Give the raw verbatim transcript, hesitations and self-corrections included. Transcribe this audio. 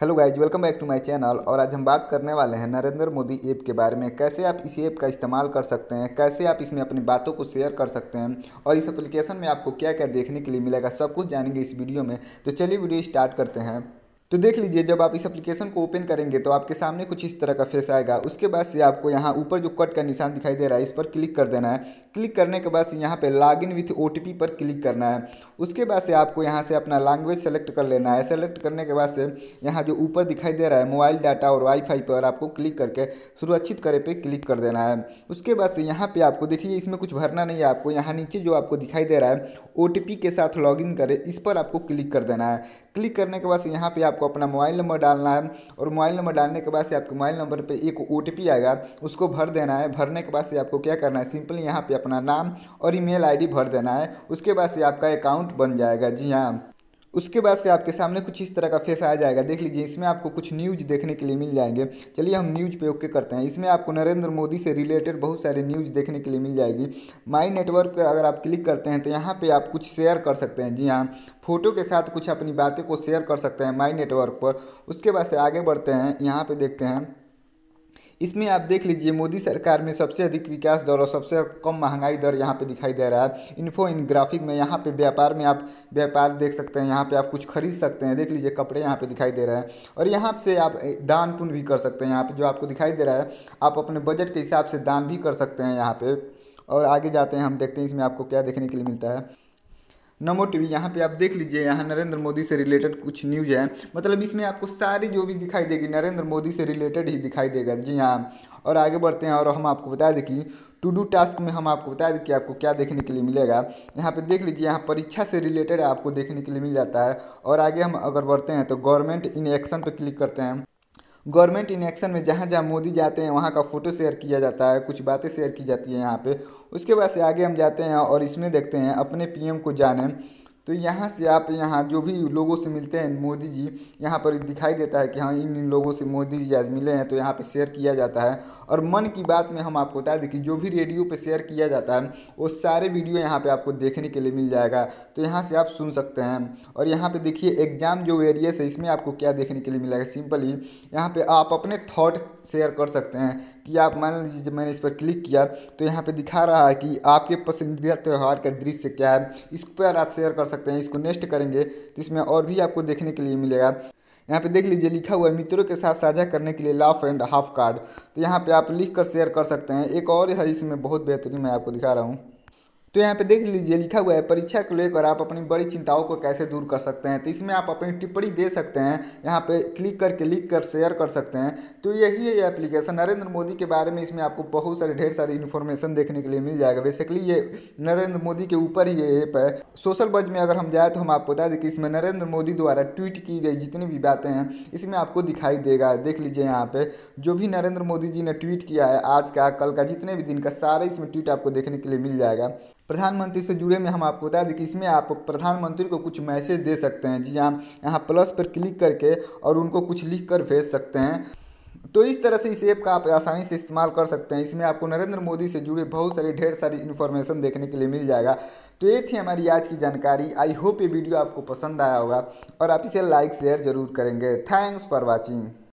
Hello guys, welcome back to my channel. और आज हम बात करने वाले हैं नरेंद्र मोदी ऐप के बारे में। कैसे आप इस ऐप का इस्तेमाल कर सकते हैं, कैसे आप इसमें अपनी बातों को शेयर कर सकते हैं और इस एप्लीकेशन में आपको क्या क्या देखने के लिए मिलेगा, सब कुछ जानेंगे इस वीडियो में। तो चलिए वीडियो स्टार्ट करते हैं। तो देख लीजिए, जब आप इस एप्लीकेशन को ओपन करेंगे तो आपके सामने कुछ इस तरह का फेस आएगा। उसके बाद से आपको यहाँ ऊपर जो कट का निशान दिखाई दे रहा है, इस पर क्लिक कर देना है। क्लिक करने के बाद से यहाँ पे लॉग इन विथ ओटीपी पर क्लिक करना है। उसके बाद से आपको यहाँ से अपना लैंग्वेज सेलेक्ट कर लेना है। सेलेक्ट करने के बाद से यहाँ जो ऊपर दिखाई दे रहा है मोबाइल डाटा और वाईफाई पर आपको क्लिक करके सुरक्षित करे पे क्लिक कर देना है। उसके बाद से यहाँ पे आपको देखिए, इसमें कुछ भरना नहीं है। आपको यहाँ नीचे जो आपको दिखाई दे रहा है ओटीपी के साथ लॉगिन करें, इस पर आपको क्लिक कर देना है। क्लिक करने के बाद से यहाँ पे आपको अपना मोबाइल नंबर डालना है और मोबाइल नंबर डालने के बाद से आपके मोबाइल नंबर पे एक ओटीपी आएगा, उसको भर देना है। भरने के बाद से आपको क्या करना है, सिंपली यहाँ पे अपना नाम और ईमेल आईडी भर देना है। उसके बाद से आपका अकाउंट बन जाएगा। जी हाँ, उसके बाद से आपके सामने कुछ इस तरह का फेस आ जाएगा। देख लीजिए, इसमें आपको कुछ न्यूज़ देखने के लिए मिल जाएंगे। चलिए हम न्यूज़ पे ओके करते हैं। इसमें आपको नरेंद्र मोदी से रिलेटेड बहुत सारे न्यूज़ देखने के लिए मिल जाएगी। माई नेटवर्क पे अगर आप क्लिक करते हैं तो यहाँ पे आप कुछ शेयर कर सकते हैं। जी हाँ, फोटो के साथ कुछ अपनी बातें को शेयर कर सकते हैं माई नेटवर्क पर। उसके बाद से आगे बढ़ते हैं, यहाँ पे देखते हैं। इसमें आप देख लीजिए, मोदी सरकार में सबसे अधिक विकास दर और सबसे कम महंगाई दर यहाँ पे दिखाई दे रहा है। इन्फो इन ग्राफिक में यहाँ पे व्यापार में आप व्यापार देख सकते हैं। यहाँ पे आप कुछ खरीद सकते हैं। देख लीजिए, कपड़े यहाँ पे दिखाई दे रहे हैं और यहाँ से आप दान पुण्य भी कर सकते हैं। यहाँ पे जो आपको दिखाई दे रहा है, आप अपने बजट के हिसाब से दान भी कर सकते हैं यहाँ पे। और आगे जाते हैं, हम देखते हैं इसमें आपको क्या देखने के लिए मिलता है। नमो टीवी, यहाँ पे आप देख लीजिए, यहाँ नरेंद्र मोदी से रिलेटेड कुछ न्यूज़ है। मतलब इसमें आपको सारी जो भी दिखाई देगी नरेंद्र मोदी से रिलेटेड ही दिखाई देगा। जी हाँ, और आगे बढ़ते हैं और हम आपको बता दें कि टू डू टास्क में हम आपको बता दें कि आपको क्या देखने के लिए मिलेगा। यहाँ पे देख लीजिए, यहाँ परीक्षा से रिलेटेड आपको देखने के लिए मिल जाता है। और आगे हम अगर बढ़ते हैं तो गवर्नमेंट इन एक्शन पे क्लिक करते हैं। गवर्नमेंट इन एक्शन में जहाँ जहाँ मोदी जाते हैं वहाँ का फ़ोटो शेयर किया जाता है, कुछ बातें शेयर की जाती हैं यहाँ पे। उसके बाद से आगे हम जाते हैं और इसमें देखते हैं अपने पीएम को जाने। तो यहाँ से आप यहाँ जो भी लोगों से मिलते हैं मोदी जी, यहाँ पर दिखाई देता है कि हाँ इन इन लोगों से मोदी जी आज मिले हैं, तो यहाँ पे शेयर किया जाता है। और मन की बात में हम आपको बता दें कि जो भी रेडियो पे शेयर किया जाता है वो सारे वीडियो यहाँ पे आपको देखने के लिए मिल जाएगा। तो यहाँ से आप सुन सकते हैं। और यहाँ पे देखिए एग्जाम जो वेरियस है, इसमें आपको क्या देखने के लिए मिलेगा। सिंपली यहाँ पे आप अपने थॉट शेयर कर सकते हैं कि आप मान लीजिए, जब मैंने इस पर क्लिक किया तो यहाँ पे दिखा रहा है कि आपके पसंदीदा त्यौहार का दृश्य क्या है, इस पर आप शेयर कर सकते हैं। इसको नेक्स्ट करेंगे तो इसमें और भी आपको देखने के लिए मिलेगा। यहाँ पे देख लीजिए, लिखा हुआ है मित्रों के साथ साझा करने के लिए लाफ एंड हाफ कार्ड। तो यहाँ पे आप लिख कर शेयर कर सकते हैं। एक और है इसमें बहुत बेहतरीन, मैं आपको दिखा रहा हूँ। तो यहाँ पे देख लीजिए, लिखा हुआ है परीक्षा को लेकर आप अपनी बड़ी चिंताओं को कैसे दूर कर सकते हैं। तो इसमें आप अपनी टिप्पणी दे सकते हैं, यहाँ पे क्लिक करके लिख कर शेयर कर सकते हैं। तो यही है ये एप्लीकेशन नरेंद्र मोदी के बारे में। इसमें आपको बहुत सारे ढेर सारी इन्फॉर्मेशन देखने के लिए मिल जाएगा। बेसिकली ये नरेंद्र मोदी के ऊपर ही ये ऐप है। सोशल बज में अगर हम जाए तो हम आपको बता दें कि इसमें नरेंद्र मोदी द्वारा ट्वीट की गई जितनी भी बातें हैं इसमें आपको दिखाई देगा। देख लीजिए, यहाँ पे जो भी नरेंद्र मोदी जी ने ट्वीट किया है, आज का कल का जितने भी दिन का, सारा इसमें ट्वीट आपको देखने के लिए मिल जाएगा। प्रधानमंत्री से जुड़े में हम आपको बता दें कि इसमें आप प्रधानमंत्री को कुछ मैसेज दे सकते हैं। जी हाँ, यहाँ प्लस पर क्लिक करके और उनको कुछ लिख कर भेज सकते हैं। तो इस तरह से इस ऐप का आप आसानी से इस्तेमाल कर सकते हैं। इसमें आपको नरेंद्र मोदी से जुड़े बहुत सारी ढेर सारी इन्फॉर्मेशन देखने के लिए मिल जाएगा। तो ये थी हमारी आज की जानकारी। आई होप ये वीडियो आपको पसंद आया होगा और आप इसे लाइक शेयर जरूर करेंगे। Thanks for watching.